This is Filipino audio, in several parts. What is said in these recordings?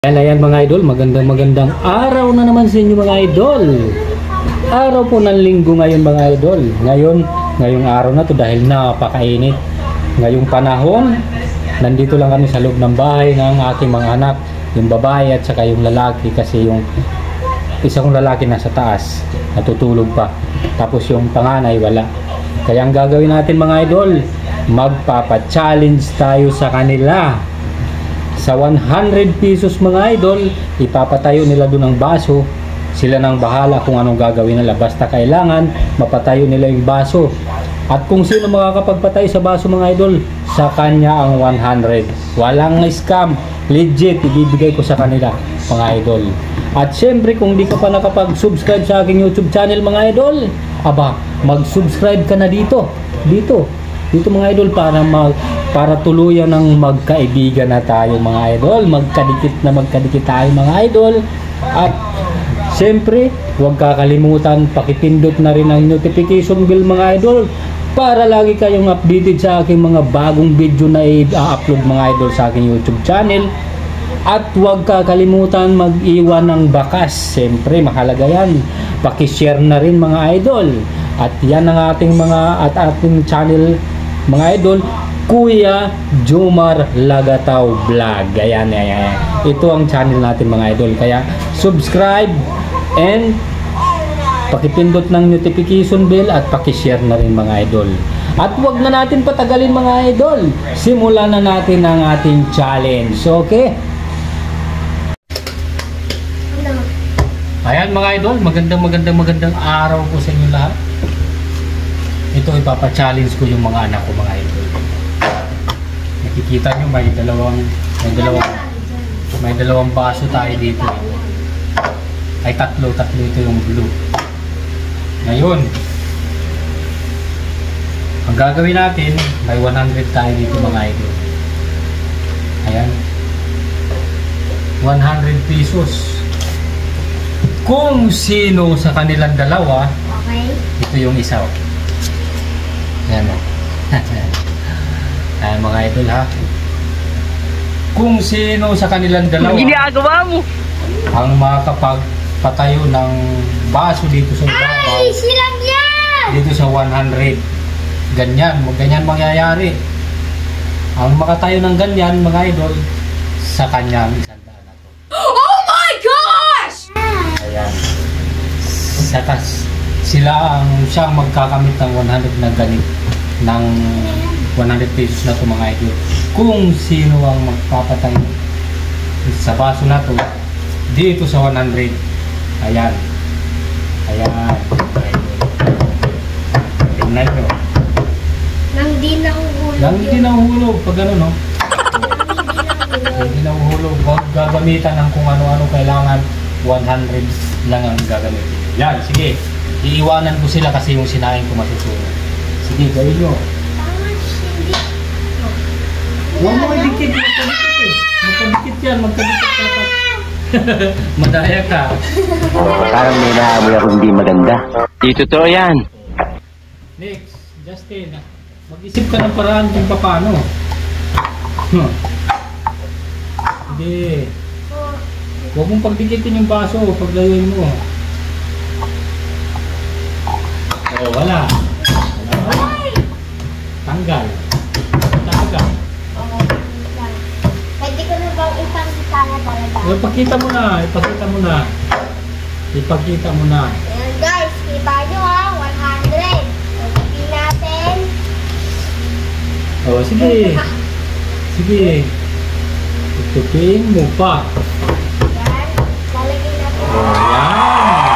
Ayan mga idol, magandang araw na naman sa inyo mga idol. Araw po ng linggo ngayon mga idol. Ngayong araw na to dahil napakainit. Ngayong panahon, nandito lang kami sa loob ng bahay ng aking mga anak. Yung babae at saka yung lalaki kasi yung isa kong lalaki nasa taas, natutulog pa. Tapos yung panganay wala. Kaya ang gagawin natin mga idol, magpapa-challenge tayo sa kanila. Sa 100 pesos mga idol, ipapatayo nila doon ang baso. Sila nang bahala kung anong gagawin nila. Basta kailangan mapatayo nila yung baso. At kung sino makakapagpatayo sa baso mga idol, sa kanya ang 100. Walang scam. Legit, ibibigay ko sa kanila mga idol. At syempre kung di ka pa nakapag-subscribe sa aking YouTube channel mga idol, mag-subscribe ka na dito mga idol para tuluyan ng magkaibigan na tayo mga idol, magkadikit tayo mga idol. At siyempre huwag kakalimutan pakipindot na rin ang notification bell mga idol para lagi kayong updated sa aking mga bagong video na i-upload mga idol sa aking YouTube channel. At huwag kakalimutan mag-iwan ng bakas, siyempre mahalaga yan. Pakishare na rin mga idol. At yan ang ating ating channel mga idol, Kuya Jomar Lagataw Vlog. Ayan. Ito ang channel natin mga idol. Kaya subscribe and pakipindot ng notification bell at pakishare na rin mga idol. At wag na natin patagalin mga idol. Simulan na natin ang ating challenge. Okay? Ayan mga idol, magandang araw po sa inyo lahat. Ito ipapa-challenge ko yung mga anak ko mga idol. Nakikita nyo may dalawang baso tayo dito. Ay tatlo ito yung blue. Ngayon, ang gagawin natin, may 100 tayo dito mga idol. Ayan. 100 pesos. Kung sino sa kanilang dalawa, ito yung isa. Ayan o. Ayan mga idol ha. Kung sino sa kanilang dalawa ginagawa mo ang makakapagpatayo ng baso dito sa ibabaw, dito sa 100, ganyan mangyayari. Ang makatayo ng ganyan mga idol, sa kanyang 100 na to. Oh my gosh! Ayan. Sila siyang magkakamit ng 100 na ganit ng 100 pesos na ito mga idol. Kung sino ang magpapatay sa baso na to dito sa 100. Ayan. Tingnan nyo. Nang di nahuhulog pag ano no? Nang di nahuhulog. Huwag gagamitan ng kung ano-ano, kailangan 100 lang ang gagamitin. Yan, sige. Iiwanan ko sila kasi yung sinain ko masusunod. Sige, gawin nyo. Huwag mo magdikit. Magkadikit yan. Magkadikit. Madaya ka. Parang may naamoy ako hindi maganda. Di totoo yan. Next, Justin. Mag-isip ka ng paraan kung paano. Hindi. Huwag mong pagdikitin yung baso. Paglayuin mo. Wala. Tanggal. Pwede ko na bang ipakita na talaga? Ipakita mo na. Ayan guys, kita nyo ha, 100. Pagpipin natin. Sige. Tutupin mo pa. Ayan, lalagyan natin. Ayan.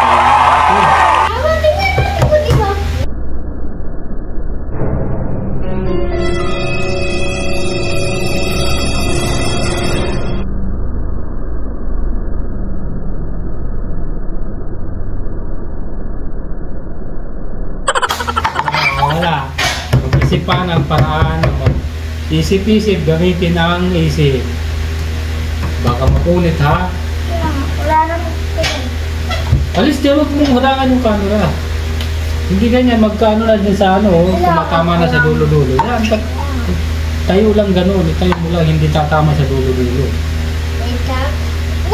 Mag-isipan ang paraan, isip-isip, gamitin ang isip. Baka mapunit ha. Wala naman. Alis dyan, huwag mong harangan yung camera. Hindi ganyan, magkano na dyan sa tumatama na sa dulo-dulo. Yan, tayo lang ganun, itayo mo lang, hindi tatama sa dulo-dulo. Wait lang.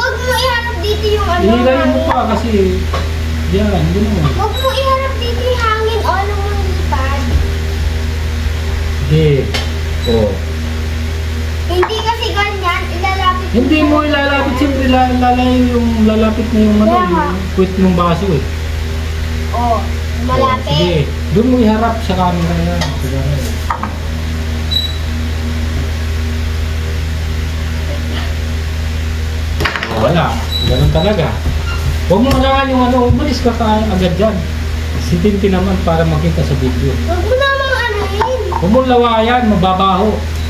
Hihilayin mo pa kasi yan, gano'n. Huwag mo iharap dito yung hangin o ano mo lipad. Sige. Oh. Hindi kasi ganyan, ilalapit Hindi mo ilalapit, siyempre lalay yung lalapit na yung ano, yung quit ng baso eh. Oh, malapit. Sige, doon mo iharap sa camera yan. Sa camera. Wala, ganun talaga. Huwag mo harangan yung ano, umalis ka agad dyan. Si Tinti naman para makita sa video. Huwag mo namang anuhin. Huwag mo lawayan, mababaho.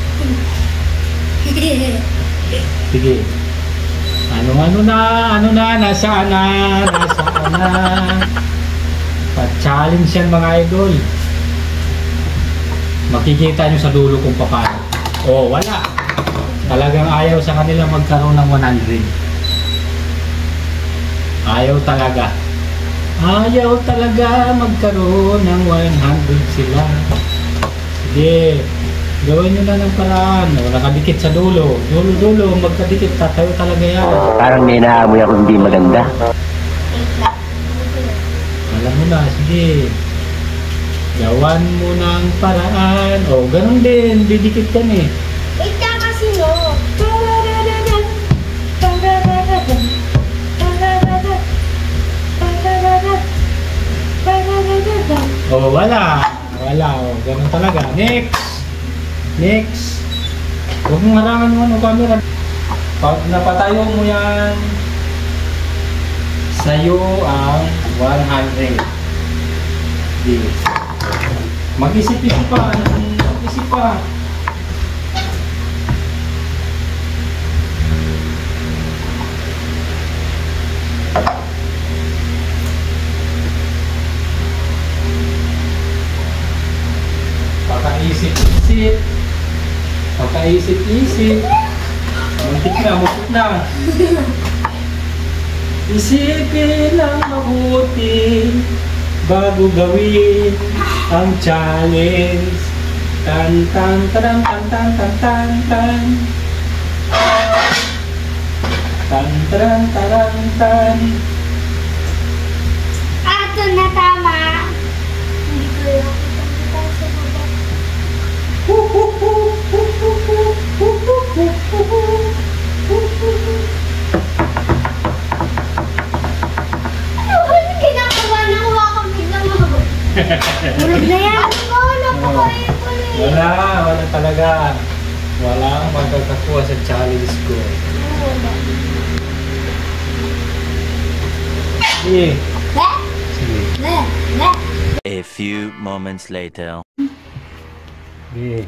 Sige. Ano na, nasaan na. Pa-challenge yan mga idol. Makikita nyo sa dulo kung paano. Oh, wala. Talagang ayaw sa kanila magkaroon ng 100. Ayaw talaga. Ayaw talaga magkaroon ng 100 sila. Sige. Gawin nyo na ng paraan. Nakadikit sa dulo. Dulo, magkadikit. Tatayo talaga yan. Parang may naamoy ako hindi maganda. Alam mo na, sige. Gawan mo ng paraan. O, ganun din. Didikit yan eh. Wait ka kasi no. O, wala. Wala. O, ganun talaga. Next. Huwag mong harangan mo ng camera. Pag napatayo mo yan, sa'yo ang 100. Yes. Mag-isip-isip pa. Mag-isip pa. Pagkaisip-isip. Muntik na. Isipin lang mabuti bago gawin ang challenge. Tan tan tan tan tan tan tan tan. Tan tan tan tan. Ito na tama. Hindi ko lang kita sa baba. Ano ginagawa na hawakan biglang ako? Murag na yan. Napakain ko na eh. Wala talaga. Walang magkakakuha sa challenge ko. Sige. Sige. A few moments later. Sige.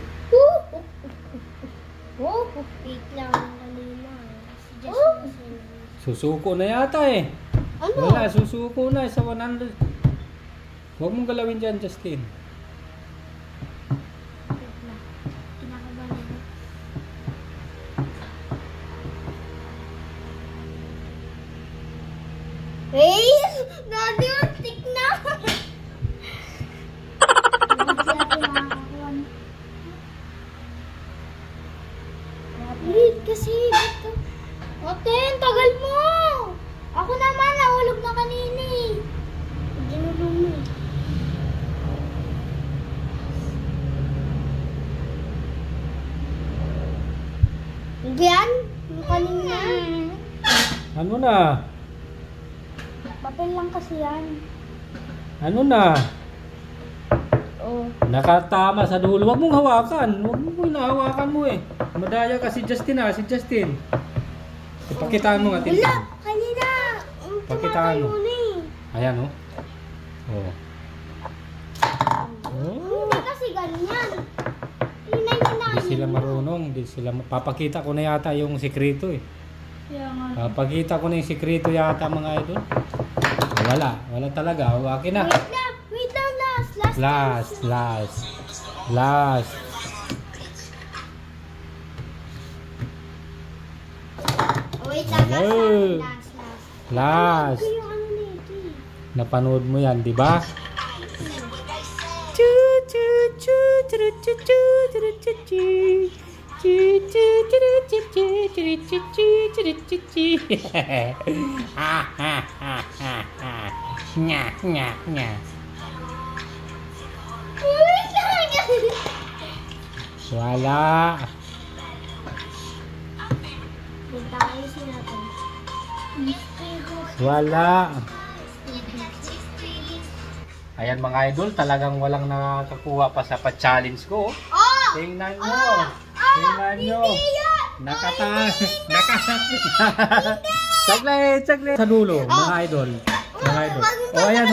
Wait lang kanina. Suggest mo Susuko na yata eh. Ano? Wala, susuko na sa 100. Huwag mong galawin dyan, Justin. Kinakabahan ako. Hey! Nadi-untik na! Wait, kasi dito. Ate, ang tagal mo! Ako naman, nahulog na kanina eh. Ginulong mo eh. Yan? Yung kanina? Ano na? Papel lang kasi yan. Ano na? Oh. Nakatama sa dulo. Huwag mong hawakan. Huwag mong hinahawakan mo eh. Madaya ka si Justin ha. Si Justin. Ipakitaan mo nga. Wala! Kanina! Pakitaan mo. Tumatayo na eh. Ayan oh. Oh. Oh. Hindi kasi ganyan. Hinay na. Hindi sila marunong. Hindi sila. Papakita ko na yata yung sikreto eh. Papakita ko na yung sikreto yata mga idol. Wala. Wala talaga. Hawakin na. Wait lang. Wait lang. Last. Wait lang. Hello. Last. Last. Ano yung ano nito eh? Napanood mo yan, di ba? Wala. Punta kayo sila to. Wala. Ayan mga idol, talagang walang nakakuha pa sa pa-challenge ko. Oh! Tingnan nyo. Tingnan nyo. Saglit. Sa dulo, mga idol. Mga idol. Oh, ayan.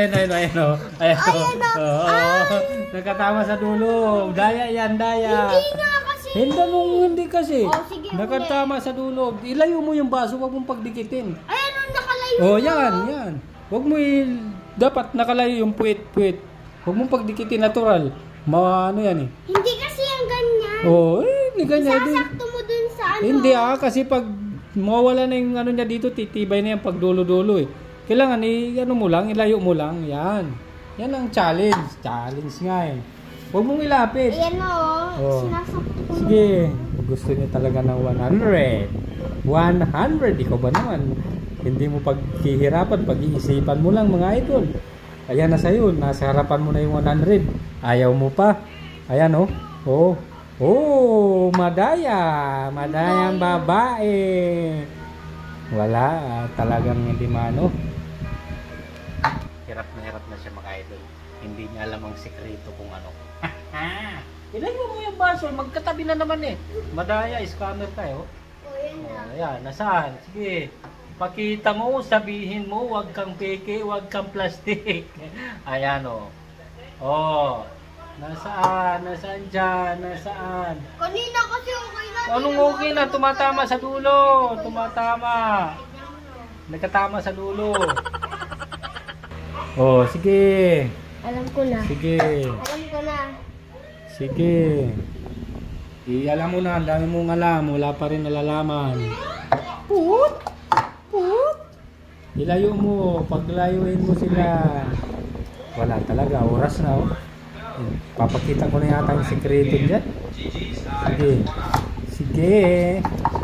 Nakatama sa dulo. Daya yan. Hindi kasi. Oh, sige, Nakatama sa dulo. Ilayo mo yung baso, huwag mong pagdikitin. Ayan, nakalayo. Oh, yan. Huwag mo dapat nakalayo yung puwit. Huwag mong pagdikitin natural. Ano yan eh. Hindi kasi yung ganyan. Oh, hindi ganyan din. Sasakto mo dun sa ano. Hindi kasi pag mawala na yung ano niya dito, titibay na yung pagdulo-dulo eh. Kailangan ilayo mo lang. Yan ang challenge. Challenge nga eh. Huwag mong ilapit. Ayan o. Oh. Sinasakto ko. Sige. Gusto niya talaga ng 100. 100. Ikaw ba naman? Hindi mo paghihirapan, pag-iisipan mo lang mga idol. Ayan na sa'yo. Nasa harapan mo na yung 100. Ayaw mo pa. Ayan oh. Madayang babae. Wala, talagang hindi mano. Hirap na siya mga idol. Hindi niya alam ang sikreto kung ano. Ilayo mo yung baso, magkatabi na naman eh. Madaya, scammer tayo. Ayan, nasaan? Sige. Pakita mo, sabihin mo, wag kang peke, wag kang plastic. Ayan Nasaan dyan? Nasaan? Kanina kasi okay na. Anong okay na? Tumatama sa dulo. Nagkatama sa dulo. Oh, sige. Alam ko na. Sige. Alam mo na, ang dami mong alam. Wala pa rin nalalaman. Put! Ilayo mo. Paglayuin mo sila. Wala talaga. Oras na Papakita ko na yata yung sekreto dyan. Sige.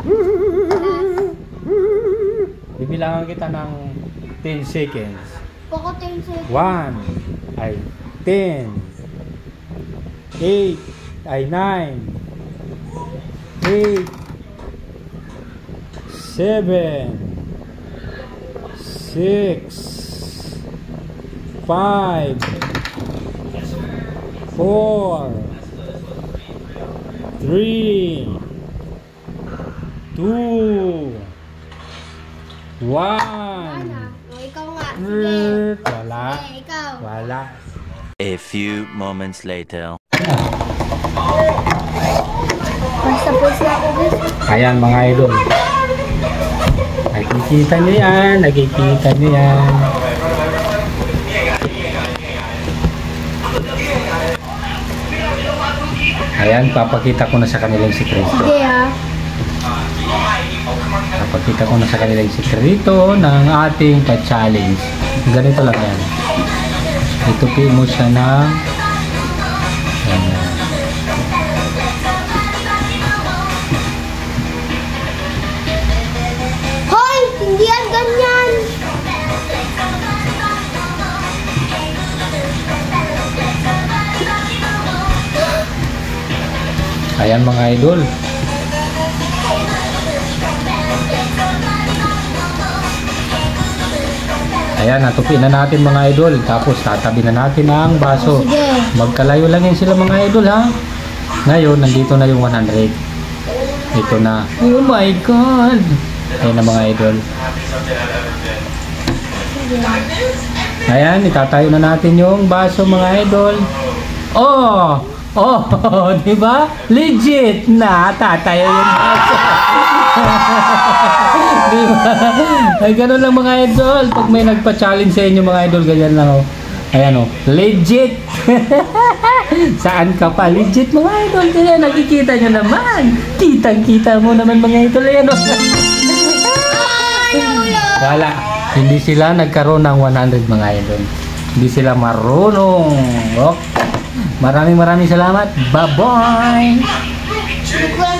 Bibilangan kita ng 10 seconds. Poko 10 seconds. 10 8 9 8 7 6 5 4 3 2 1 Ikaw nga. Sige. Wala. A few moments later. Basta post na ako guys. Ayan mga idol. Nakikita nyo yan. Ayan, papakita ko na sa kanilang sikreto. Sige Papakita ko na sa kanilang sikreto ng ating pa-challenge. Ganito lang yan. Itupi mo siya ng Hoy! Hindi yan ganyan! Ayan mga idol. Ayan, natupi na natin mga idol. Tapos tatabi na natin ang baso. Sige. Magkalayo lang yan sila mga idol ha. Ngayon, nandito na yung 100. Ito na. Oh my God! Ayan na mga idol. Ayan, itatayo na natin yung baso mga idol. Oh, di ba? Legit na tatayo yung baso. Di ba? Ay, ganun lang mga idol. Pag may nagpa-challenge sa inyo mga idol, ganyan lang Ayan legit. Saan ka pa? Legit mga idol. Kaya nakikita nyo naman. Kitang-kita mo naman mga idol. Ayan Wala. Hindi sila nagkaroon ng 100 mga idol. Hindi sila marunong. Maraming salamat. Bye-bye.